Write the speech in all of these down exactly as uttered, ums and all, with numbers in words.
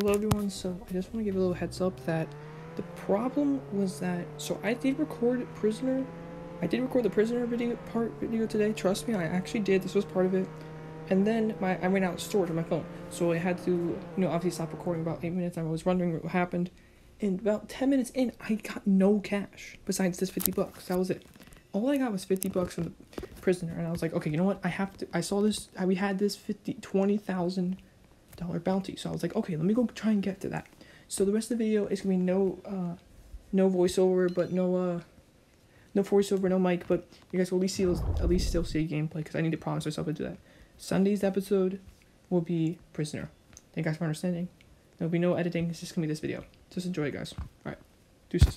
Hello everyone, so I just want to give a little heads up that the problem was that, so I did record Prisoner, I did record the Prisoner video part video today, trust me, I actually did, this was part of it, and then my I ran out of storage on my phone, so I had to, you know, obviously stop recording about eight minutes, I was wondering what happened, and about ten minutes in, I got no cash, besides this fifty bucks, that was it. All I got was fifty bucks from the Prisoner, and I was like, okay, you know what, I have to, I saw this, we had this fifty, twenty thousand dollar bounty, so I was like, okay, let me go try and get to that. So the rest of the video is gonna be no uh no voiceover, but no uh no voiceover, no mic, but you guys will at least see at least still see gameplay, because I need to promise myself to do that. Sunday's episode will be Prisoner. Thank you guys for understanding. There'll be no editing, it's just gonna be this video. Just enjoy it, guys. Alright, deuces.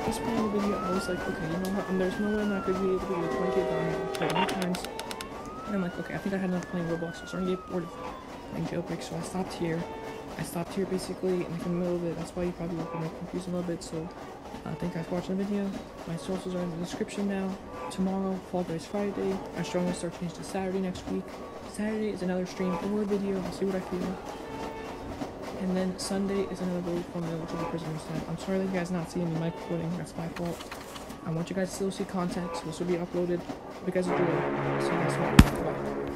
this point in the video, I was like, okay, you know what? And there's no way I'm not gonna be able to do twenty K diamond. Played many times. And I'm like, okay, I think I had enough playing Roblox. I'm starting to get bored of playing jailbreak, so I stopped here. I stopped here basically like in the middle of it. That's why you probably look like confused a little bit. So uh, thank you guys for watching the video. My socials are in the description now. Tomorrow, Fall Guys Friday. I strongly start to change to Saturday next week. Saturday is another stream or a video. I'll see what I feel. And then Sunday is another really fun video to the prisoners side. I'm sorry that you guys not seeing me mic recording. That's my fault. I want you guys to still see content, so this will be uploaded. Hope you guys enjoy. See you guys tomorrow. Bye.